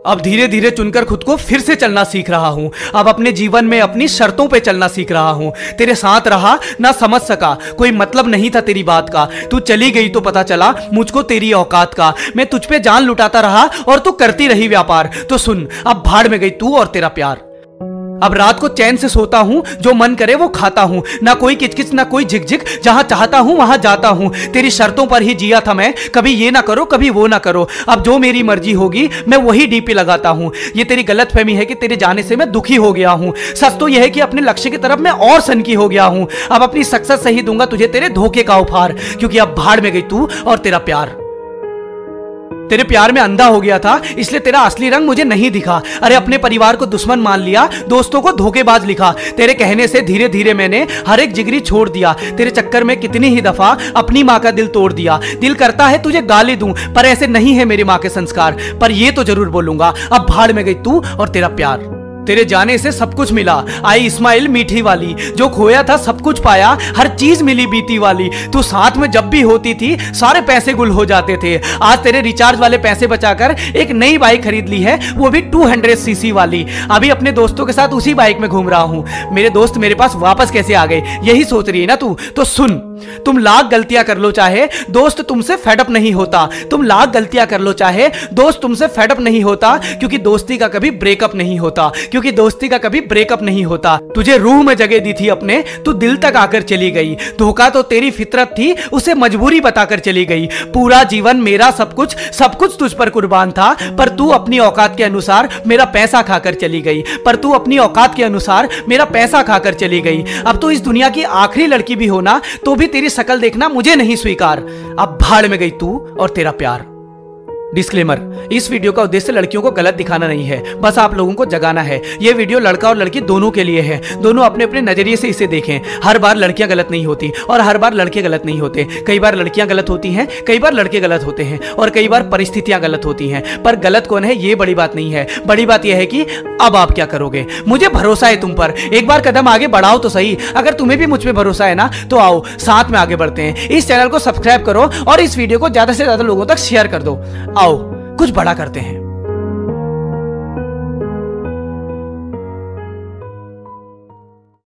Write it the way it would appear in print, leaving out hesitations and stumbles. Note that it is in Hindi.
अब धीरे धीरे चुनकर खुद को फिर से चलना सीख रहा हूं। अब अपने जीवन में अपनी शर्तों पे चलना सीख रहा हूं। तेरे साथ रहा ना समझ सका, कोई मतलब नहीं था तेरी बात का। तू चली गई तो पता चला मुझको तेरी औकात का। मैं तुझ पे जान लुटाता रहा और तू करती रही व्यापार। तो सुन, अब भाड़ में गई तू और तेरा प्यार। अब रात को चैन से सोता हूं, जो मन करे वो खाता हूं। ना कोई किचकिच ना कोई झिकझिक, जहां चाहता हूं वहां जाता हूं। तेरी शर्तों पर ही जिया था मैं, कभी ये ना करो कभी वो ना करो। अब जो मेरी मर्जी होगी मैं वही डीपी लगाता हूं। ये तेरी गलतफहमी है कि तेरे जाने से मैं दुखी हो गया हूं। सच तो यह है कि अपने लक्ष्य की तरफ मैं और सनकी हो गया हूं। अब अपनी सक्सेस से ही दूंगा तुझे तेरे धोखे का उपहार, क्योंकि अब भाड़ में गई तू और तेरा प्यार। तेरे प्यार में अंधा हो गया था, इसलिए तेरा असली रंग मुझे नहीं दिखा। अरे अपने परिवार को दुश्मन मान लिया, दोस्तों को धोखेबाज लिखा। तेरे कहने से धीरे धीरे मैंने हर एक जिगरी छोड़ दिया। तेरे चक्कर में कितनी ही दफा अपनी माँ का दिल तोड़ दिया। दिल करता है तुझे गाली दूं, पर ऐसे नहीं है मेरी माँ के संस्कार। पर ये तो जरूर बोलूंगा, अब भाड़ में गई तू और तेरा प्यार। तेरे जाने से सब कुछ मिला, आई स्माइल मीठी वाली। जो खोया था सब कुछ पाया, हर चीज मिली बीती वाली। तू साथ में जब भी होती थी सारे पैसे गुल हो जाते थे। आज तेरे रिचार्ज वाले पैसे बचाकर एक नई बाइक खरीद ली है, वो भी 200 सीसी वाली। अभी अपने दोस्तों के साथ उसी बाइक में घूम रहा हूं। मेरे दोस्त मेरे पास वापस कैसे आ गए, यही सोच रही है ना तू? तो सुन, तुम लाख गलतियां कर लो चाहे, दोस्त तुमसे फेडअप नहीं होता। तुम लाख गलतियां कर लो चाहे, दोस्त तुमसे फेडअप नहीं होता, क्योंकि दोस्ती का कभी ब्रेकअप नहीं होता। क्योंकि दोस्ती का कभी ब्रेकअप नहीं होता। तुझे रूह में जगह दी थी अपने, तू दिल तक आकर चली गई। धोखा तो तेरी फितरत थी, उसे मजबूरी बताकर चली गई। पूरा जीवन मेरा सब कुछ तुझ पर कुर्बान था, पर तू अपनी औकात के अनुसार मेरा पैसा खाकर चली गई। पर तू अपनी औकात के अनुसार मेरा पैसा खाकर चली गई। अब तो इस दुनिया की आखिरी लड़की भी होना तो भी तेरी शकल देखना मुझे नहीं स्वीकार। अब भाड़ में गई तू और तेरा प्यार। डिस्क्लेमर, इस वीडियो का उद्देश्य लड़कियों को गलत दिखाना नहीं है, बस आप लोगों को जगाना है। यह वीडियो लड़का और लड़की दोनों के लिए है। दोनों अपने अपने नजरिए से इसे देखें। हर बार लड़कियां गलत नहीं होती और हर बार लड़के गलत नहीं होते। कई बार लड़कियां गलत होती हैं, कई बार लड़के गलत होते हैं और कई बार परिस्थितियां गलत होती हैं। पर गलत कौन है ये बड़ी बात नहीं है, बड़ी बात यह है कि अब आप क्या करोगे। मुझे भरोसा है तुम पर, एक बार कदम आगे बढ़ाओ तो सही। अगर तुम्हें भी मुझ पर भरोसा है ना, तो आओ साथ में आगे बढ़ते हैं। इस चैनल को सब्सक्राइब करो और इस वीडियो को ज्यादा से ज्यादा लोगों तक शेयर कर दो। आओ कुछ बड़ा करते हैं।